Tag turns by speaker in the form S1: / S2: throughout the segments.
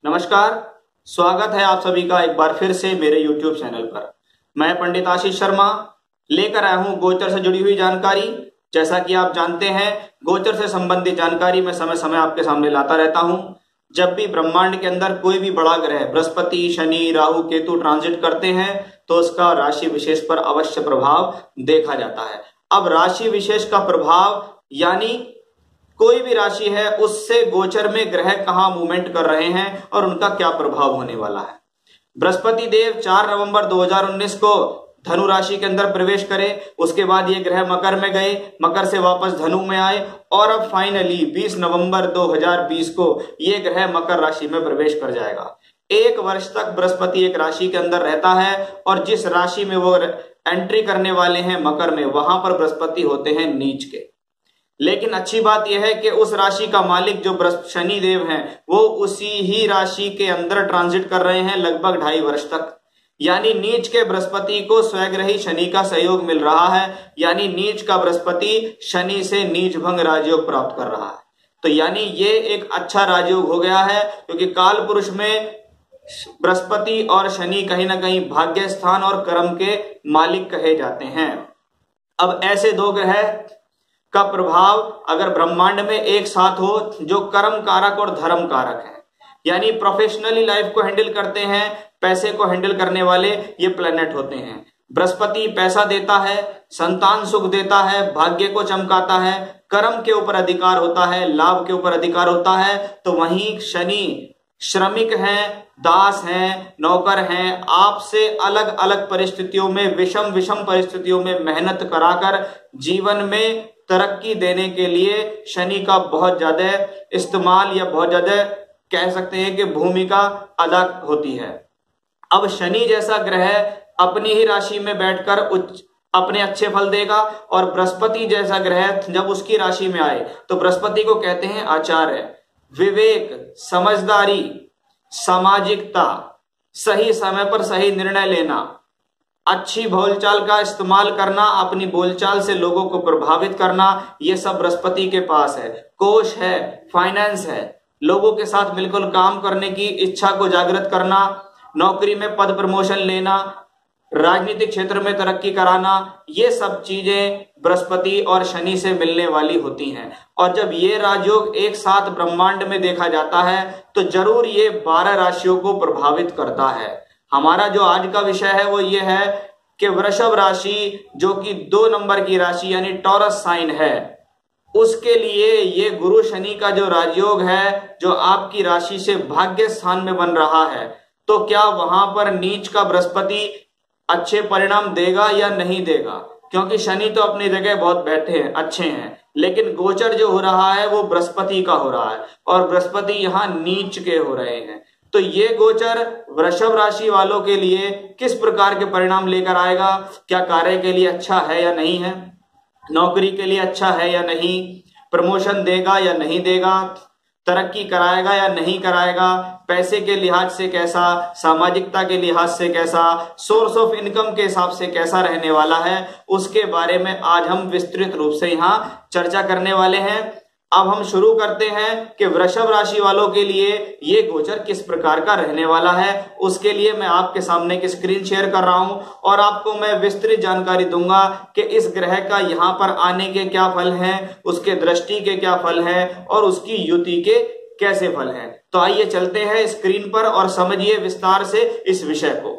S1: नमस्कार, स्वागत है आप सभी का एक बार फिर से मेरे YouTube चैनल पर। मैं पंडित आशीष शर्मा लेकर आया हूं गोचर से जुड़ी हुई जानकारी। जैसा कि आप जानते हैं, गोचर से संबंधित जानकारी मैं समय समय आपके सामने लाता रहता हूं। जब भी ब्रह्मांड के अंदर कोई भी बड़ा ग्रह बृहस्पति, शनि, राहु, केतु ट्रांजिट करते हैं तो उसका राशि विशेष पर अवश्य प्रभाव देखा जाता है। अब राशि विशेष का प्रभाव यानी कोई भी राशि है उससे गोचर में ग्रह कहां मूवमेंट कर रहे हैं और उनका क्या प्रभाव होने वाला है। बृहस्पति देव 4 नवंबर 2019 को धनु राशि के अंदर प्रवेश करे, उसके बाद ये ग्रह मकर में गए, मकर से वापस धनु में आए और अब फाइनली 20 नवंबर 2020 को ये ग्रह मकर राशि में प्रवेश कर जाएगा। 1 वर्ष तक बृहस्पति एक राशि के अंदर रहता है और जिस राशि में वो एंट्री करने वाले हैं मकर में, वहां पर बृहस्पति होते हैं नीच के। लेकिन अच्छी बात यह है कि उस राशि का मालिक जो शनि देव हैं वो उसी ही राशि के अंदर ट्रांजिट कर रहे हैं लगभग 2.5 वर्ष तक। यानी नीच के बृहस्पति को स्वग्रही शनि का सहयोग मिल रहा है, यानी नीच का बृहस्पति शनि से नीच भंग राजयोग प्राप्त कर रहा है। तो यानी ये एक अच्छा राजयोग हो गया है, क्योंकि काल पुरुष में बृहस्पति और शनि कहीं ना कहीं भाग्य स्थान और कर्म के मालिक कहे जाते हैं। अब ऐसे दो ग्रह का प्रभाव अगर ब्रह्मांड में एक साथ हो जो कर्म कारक और धर्म कारक है, यानी प्रोफेशनली लाइफ को हैंडल करते हैं, पैसे को हैंडल करने वाले ये प्लेनेट होते हैं। बृहस्पति पैसा देता है, संतान सुख देता है, भाग्य को चमकाता है, कर्म के ऊपर अधिकार होता है, लाभ के ऊपर अधिकार होता है। तो वहीं शनि श्रमिक हैं, दास हैं, नौकर हैं, आपसे अलग अलग परिस्थितियों में, विषम परिस्थितियों में मेहनत कराकर जीवन में तरक्की देने के लिए शनि का बहुत ज्यादा इस्तेमाल या बहुत ज्यादा कह सकते हैं कि भूमिका अदा होती है। अब शनि जैसा ग्रह अपनी ही राशि में बैठकर अपने अच्छे फल देगा और बृहस्पति जैसा ग्रह जब उसकी राशि में आए तो बृहस्पति को कहते हैं आचार्य, विवेक, समझदारी, सामाजिकता, सही समय पर सही निर्णय लेना, अच्छी बोलचाल का इस्तेमाल करना, अपनी बोलचाल से लोगों को प्रभावित करना, ये सब बृहस्पति के पास है। कोष है, फाइनेंस है, लोगों के साथ मिलकर काम करने की इच्छा को जागृत करना, नौकरी में पद प्रमोशन लेना, राजनीतिक क्षेत्र में तरक्की कराना, ये सब चीजें बृहस्पति और शनि से मिलने वाली होती हैं। और जब ये राजयोग एक साथ ब्रह्मांड में देखा जाता है तो जरूर ये 12 राशियों को प्रभावित करता है। हमारा जो आज का विषय है वो ये है कि वृषभ राशि जो कि 2 नंबर की राशि यानी टॉरस साइन है, उसके लिए ये गुरु शनि का जो राजयोग है जो आपकी राशि से भाग्य स्थान में बन रहा है, तो क्या वहां पर नीच का बृहस्पति अच्छे परिणाम देगा या नहीं देगा? क्योंकि शनि तो अपनी जगह बहुत बैठे हैं, अच्छे हैं, लेकिन गोचर जो हो रहा है वो बृहस्पति का हो रहा है और बृहस्पति यहाँ नीच के हो रहे हैं। तो ये गोचर वृषभ राशि वालों के लिए किस प्रकार के परिणाम लेकर आएगा? क्या कार्य के लिए अच्छा है या नहीं है, नौकरी के लिए अच्छा है या नहीं, प्रमोशन देगा या नहीं देगा, तरक्की कराएगा या नहीं कराएगा, पैसे के लिहाज से कैसा, सामाजिकता के लिहाज से कैसा, सोर्स ऑफ इनकम के हिसाब से कैसा रहने वाला है, उसके बारे में आज हम विस्तृत रूप से यहाँ चर्चा करने वाले हैं। अब हम शुरू करते हैं कि वृषभ राशि वालों के लिए ये गोचर किस प्रकार का रहने वाला है। उसके लिए मैं आपके सामने की स्क्रीन शेयर कर रहा हूं और आपको मैं विस्तृत जानकारी दूंगा कि इस ग्रह का यहाँ पर आने के क्या फल हैं, उसके दृष्टि के क्या फल हैं और उसकी युति के कैसे फल हैं। तो आइए चलते हैं स्क्रीन पर और समझिए विस्तार से इस विषय को।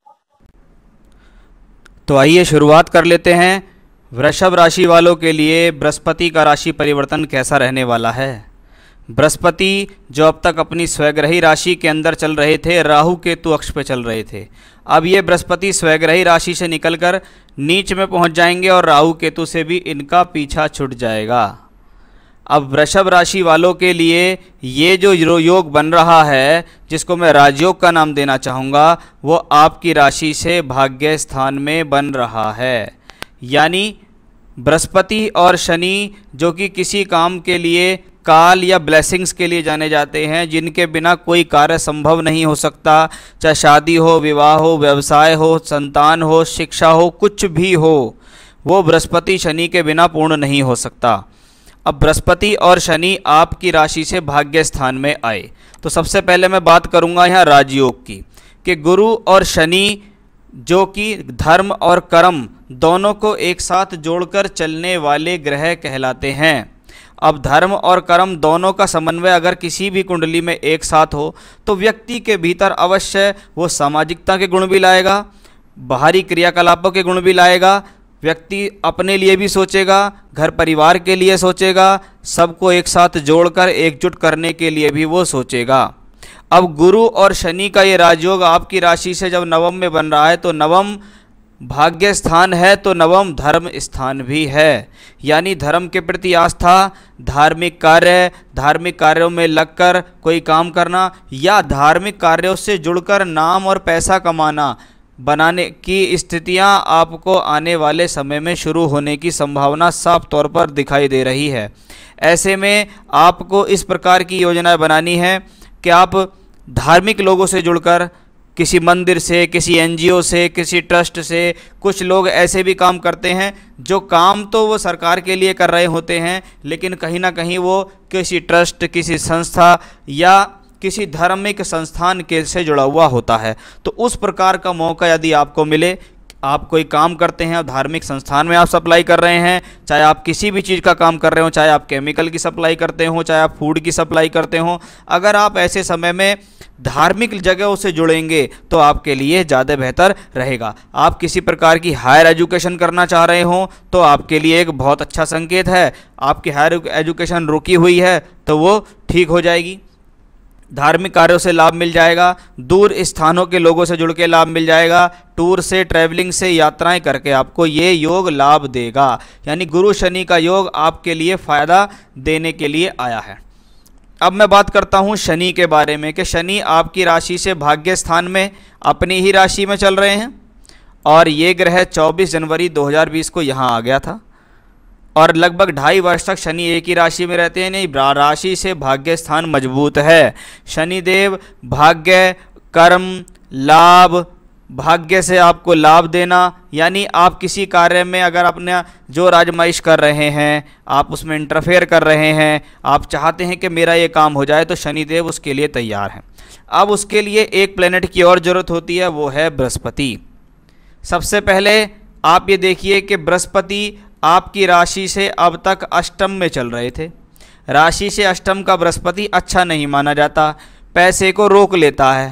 S2: तो आइए शुरुआत कर लेते हैं। वृषभ राशि वालों के लिए बृहस्पति का राशि परिवर्तन कैसा रहने वाला है। बृहस्पति जो अब तक अपनी स्वग्रही राशि के अंदर चल रहे थे, राहु केतु अक्ष पे चल रहे थे, अब ये बृहस्पति स्वग्रही राशि से निकलकर नीच में पहुंच जाएंगे और राहु केतु से भी इनका पीछा छूट जाएगा। अब वृषभ राशि वालों के लिए ये जो योग बन रहा है, जिसको मैं राजयोग का नाम देना चाहूँगा, वो आपकी राशि से भाग्य स्थान में बन रहा है। यानी बृहस्पति और शनि जो कि किसी काम के लिए काल या ब्लेसिंग्स के लिए जाने जाते हैं, जिनके बिना कोई कार्य संभव नहीं हो सकता, चाहे शादी हो, विवाह हो, व्यवसाय हो, संतान हो, शिक्षा हो, कुछ भी हो, वो बृहस्पति शनि के बिना पूर्ण नहीं हो सकता। अब बृहस्पति और शनि आपकी राशि से भाग्य स्थान में आए तो सबसे पहले मैं बात करूंगा यहाँ राजयोग की, कि गुरु और शनि जो कि धर्म और कर्म दोनों को एक साथ जोड़कर चलने वाले ग्रह कहलाते हैं। अब धर्म और कर्म दोनों का समन्वय अगर किसी भी कुंडली में एक साथ हो तो व्यक्ति के भीतर अवश्य वो सामाजिकता के गुण भी लाएगा, बाहरी क्रियाकलापों के गुण भी लाएगा। व्यक्ति अपने लिए भी सोचेगा, घर परिवार के लिए सोचेगा, सबको एक साथ जोड़कर एकजुट करने के लिए भी वो सोचेगा। अब गुरु और शनि का ये राजयोग आपकी राशि से जब नवम में बन रहा है तो नवम भाग्य स्थान है तो नवम धर्म स्थान भी है, यानी धर्म के प्रति आस्था, धार्मिक कार्यों में लगकर कोई काम करना या धार्मिक कार्यों से जुड़कर नाम और पैसा कमाना बनाने की स्थितियां आपको आने वाले समय में शुरू होने की संभावना साफ तौर पर दिखाई दे रही है। ऐसे में आपको इस प्रकार की योजनाएं बनानी है कि आप धार्मिक लोगों से जुड़कर, किसी मंदिर से, किसी एनजीओ से, किसी ट्रस्ट से, कुछ लोग ऐसे भी काम करते हैं जो काम तो वो सरकार के लिए कर रहे होते हैं लेकिन कहीं ना कहीं वो किसी ट्रस्ट, किसी संस्था या किसी धार्मिक संस्थान के से जुड़ा हुआ होता है। तो उस प्रकार का मौका यदि आपको मिले, आप कोई काम करते हैं और धार्मिक संस्थान में आप सप्लाई कर रहे हैं, चाहे आप किसी भी चीज़ का काम कर रहे हो, चाहे आप केमिकल की सप्लाई करते हो, चाहे आप फूड की सप्लाई करते हो, अगर आप ऐसे समय में धार्मिक जगहों से जुड़ेंगे तो आपके लिए ज़्यादा बेहतर रहेगा। आप किसी प्रकार की हायर एजुकेशन करना चाह रहे हो तो आपके लिए एक बहुत अच्छा संकेत है। आपकी हायर एजुकेशन रुकी हुई है तो वो ठीक हो जाएगी, धार्मिक कार्यों से लाभ मिल जाएगा, दूर स्थानों के लोगों से जुड़ के लाभ मिल जाएगा, टूर से, ट्रैवलिंग से, यात्राएं करके आपको ये योग लाभ देगा। यानी गुरु शनि का योग आपके लिए फ़ायदा देने के लिए आया है। अब मैं बात करता हूँ शनि के बारे में कि शनि आपकी राशि से भाग्य स्थान में अपनी ही राशि में चल रहे हैं और ये ग्रह 24 जनवरी 2020 को यहाँ आ गया था और लगभग 2.5 वर्ष तक शनि एक ही राशि में रहते हैं। नहीं, राशि से भाग्य स्थान मजबूत है। शनिदेव भाग्य, कर्म, लाभ, भाग्य से आपको लाभ देना, यानी आप किसी कार्य में अगर अपने जो आजमाइश कर रहे हैं, आप उसमें इंटरफेयर कर रहे हैं, आप चाहते हैं कि मेरा ये काम हो जाए तो शनिदेव उसके लिए तैयार हैं। अब उसके लिए एक प्लेनेट की और ज़रूरत होती है, वो है बृहस्पति। सबसे पहले आप ये देखिए कि बृहस्पति आपकी राशि से अब तक अष्टम में चल रहे थे। राशि से अष्टम का बृहस्पति अच्छा नहीं माना जाता, पैसे को रोक लेता है,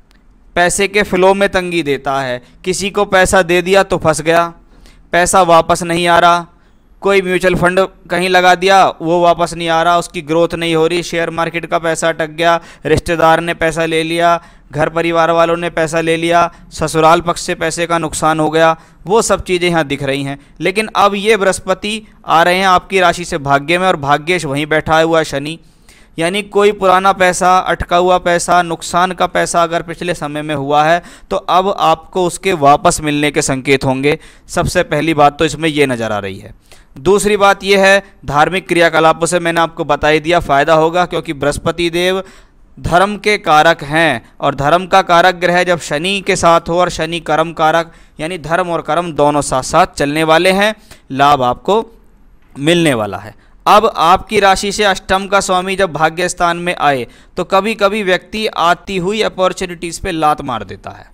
S2: पैसे के फ्लो में तंगी देता है। किसी को पैसा दे दिया तो फंस गया, पैसा वापस नहीं आ रहा, कोई म्यूचुअल फंड कहीं लगा दिया वो वापस नहीं आ रहा, उसकी ग्रोथ नहीं हो रही, शेयर मार्केट का पैसा अटक गया, रिश्तेदार ने पैसा ले लिया, घर परिवार वालों ने पैसा ले लिया, ससुराल पक्ष से पैसे का नुकसान हो गया, वो सब चीज़ें यहाँ दिख रही हैं। लेकिन अब ये बृहस्पति आ रहे हैं आपकी राशि से भाग्य में और भाग्येश वहीं बैठा हुआ है शनि, यानी कोई पुराना पैसा, अटका हुआ पैसा, नुकसान का पैसा अगर पिछले समय में हुआ है तो अब आपको उसके वापस मिलने के संकेत होंगे। सबसे पहली बात तो इसमें ये नज़र आ रही है। दूसरी बात यह है, धार्मिक क्रियाकलापों से मैंने आपको बता ही दिया फ़ायदा होगा, क्योंकि बृहस्पति देव धर्म के कारक हैं और धर्म का कारक ग्रह जब शनि के साथ हो और शनि कर्म कारक, यानी धर्म और कर्म दोनों साथ साथ चलने वाले हैं, लाभ आपको मिलने वाला है। अब आपकी राशि से अष्टम का स्वामी जब भाग्य स्थान में आए तो कभी कभी व्यक्ति आती हुई अपॉर्चुनिटीज़ पे लात मार देता है।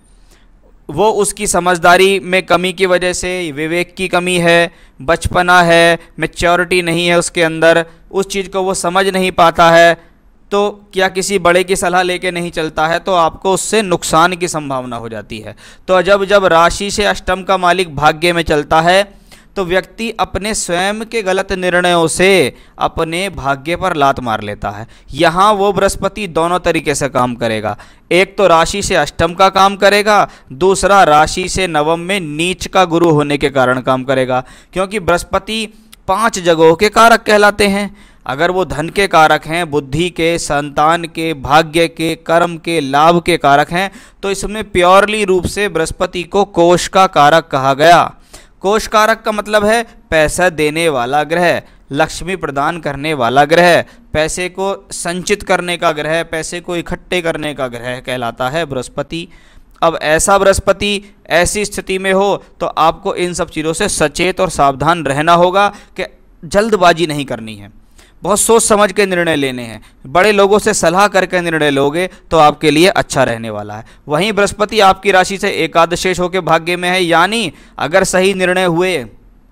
S2: वो उसकी समझदारी में कमी की वजह से, विवेक की कमी है, बचपना है, मैच्योरिटी नहीं है उसके अंदर, उस चीज़ को वो समझ नहीं पाता है, तो क्या किसी बड़े की सलाह लेके नहीं चलता है तो आपको उससे नुकसान की संभावना हो जाती है। तो जब राशि से अष्टम का मालिक भाग्य में चलता है तो व्यक्ति अपने स्वयं के गलत निर्णयों से अपने भाग्य पर लात मार लेता है। यहाँ वो बृहस्पति दोनों तरीके से काम करेगा, एक तो राशि से अष्टम का काम करेगा, दूसरा राशि से नवम में नीच का गुरु होने के कारण काम करेगा, क्योंकि बृहस्पति 5 जगहों के कारक कहलाते हैं। अगर वो धन के कारक हैं, बुद्धि के, संतान के, भाग्य के, कर्म के, लाभ के कारक हैं, तो इसमें प्योरली रूप से बृहस्पति को कोष का कारक कहा गया। कोष कारक का मतलब है पैसा देने वाला ग्रह, लक्ष्मी प्रदान करने वाला ग्रह, पैसे को संचित करने का ग्रह, पैसे को इकट्ठे करने का ग्रह कहलाता है बृहस्पति। अब ऐसा बृहस्पति ऐसी स्थिति में हो तो आपको इन सब चीज़ों से सचेत और सावधान रहना होगा कि जल्दबाजी नहीं करनी है। बहुत सोच समझ के निर्णय लेने हैं, बड़े लोगों से सलाह करके निर्णय लोगे तो आपके लिए अच्छा रहने वाला है। वहीं बृहस्पति आपकी राशि से एकादशेष होकर भाग्य में है, यानी अगर सही निर्णय हुए,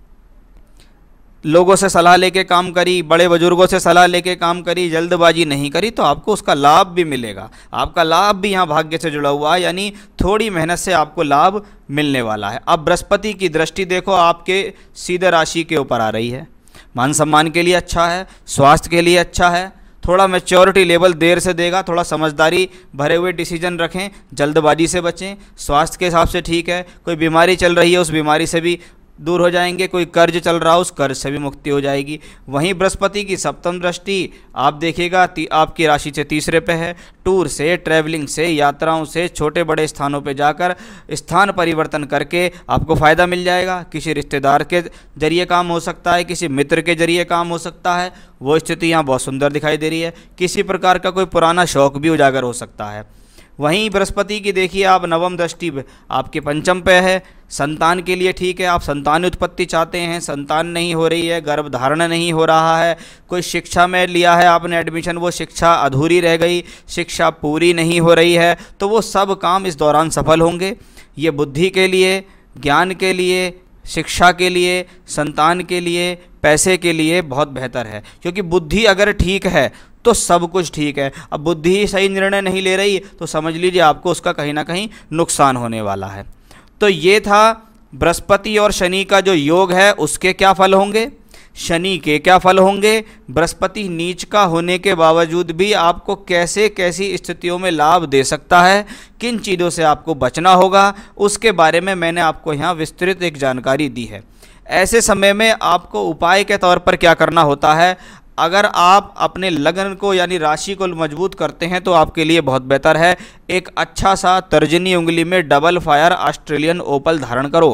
S2: लोगों से सलाह लेके काम करी, बड़े बुजुर्गों से सलाह लेके काम करी, जल्दबाजी नहीं करी, तो आपको उसका लाभ भी मिलेगा। आपका लाभ भी यहाँ भाग्य से जुड़ा हुआ है, यानी थोड़ी मेहनत से आपको लाभ मिलने वाला है। अब बृहस्पति की दृष्टि देखो आपके सीधे राशि के ऊपर आ रही है। मान सम्मान के लिए अच्छा है, स्वास्थ्य के लिए अच्छा है, थोड़ा मैच्योरिटी लेवल देर से देगा, थोड़ा समझदारी भरे हुए डिसीजन रखें, जल्दबाजी से बचें। स्वास्थ्य के हिसाब से ठीक है, कोई बीमारी चल रही है उस बीमारी से भी दूर हो जाएंगे, कोई कर्ज चल रहा हो उस कर्ज से भी मुक्ति हो जाएगी। वहीं बृहस्पति की सप्तम दृष्टि आप देखिएगा आपकी राशि से तीसरे पे है। टूर से, ट्रैवलिंग से, यात्राओं से, छोटे बड़े स्थानों पे जाकर स्थान परिवर्तन करके आपको फ़ायदा मिल जाएगा। किसी रिश्तेदार के जरिए काम हो सकता है, किसी मित्र के जरिए काम हो सकता है, वो स्थिति यहाँ बहुत सुंदर दिखाई दे रही है। किसी प्रकार का कोई पुराना शौक भी उजागर हो सकता है। वहीं बृहस्पति की देखिए आप नवम दृष्टि आपके पंचम पे है। संतान के लिए ठीक है, आप संतान उत्पत्ति चाहते हैं, संतान नहीं हो रही है, गर्भ धारण नहीं हो रहा है, कोई शिक्षा में लिया है आपने एडमिशन, वो शिक्षा अधूरी रह गई, शिक्षा पूरी नहीं हो रही है, तो वो सब काम इस दौरान सफल होंगे। ये बुद्धि के लिए, ज्ञान के लिए, शिक्षा के लिए, संतान के लिए, पैसे के लिए बहुत बेहतर है, क्योंकि बुद्धि अगर ठीक है तो सब कुछ ठीक है। अब बुद्धि ही सही निर्णय नहीं ले रही तो समझ लीजिए आपको उसका कहीं ना कहीं नुकसान होने वाला है। तो ये था बृहस्पति और शनि का जो योग है उसके क्या फल होंगे, शनि के क्या फल होंगे, बृहस्पति नीच का होने के बावजूद भी आपको कैसे कैसी स्थितियों में लाभ दे सकता है, किन चीज़ों से आपको बचना होगा, उसके बारे में मैंने आपको यहाँ विस्तृत एक जानकारी दी है। ऐसे समय में आपको उपाय के तौर पर क्या करना होता है, अगर आप अपने लगन को यानी राशि को मजबूत करते हैं तो आपके लिए बहुत बेहतर है। एक अच्छा सा तर्जनी उंगली में डबल फायर ऑस्ट्रेलियन ओपल धारण करो,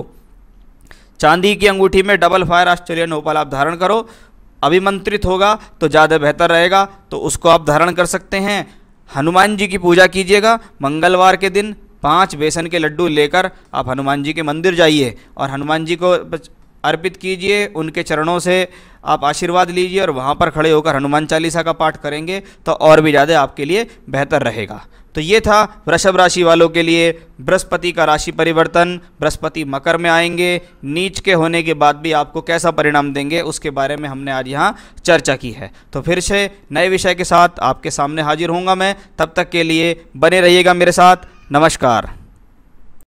S2: चांदी की अंगूठी में डबल फायर ऑस्ट्रेलियन ओपल आप धारण करो, अभिमंत्रित होगा तो ज़्यादा बेहतर रहेगा, तो उसको आप धारण कर सकते हैं। हनुमान जी की पूजा कीजिएगा, मंगलवार के दिन 5 बेसन के लड्डू लेकर आप हनुमान जी के मंदिर जाइए और हनुमान जी को अर्पित कीजिए, उनके चरणों से आप आशीर्वाद लीजिए और वहाँ पर खड़े होकर हनुमान चालीसा का पाठ करेंगे तो और भी ज़्यादा आपके लिए बेहतर रहेगा। तो ये था वृषभ राशि वालों के लिए बृहस्पति का राशि परिवर्तन। बृहस्पति मकर में आएंगे, नीच के होने के बाद भी आपको कैसा परिणाम देंगे उसके बारे में हमने आज यहाँ चर्चा की है। तो फिर से नए विषय के साथ आपके सामने हाजिर होऊंगा मैं, तब तक के लिए बने रहिएगा मेरे साथ। नमस्कार।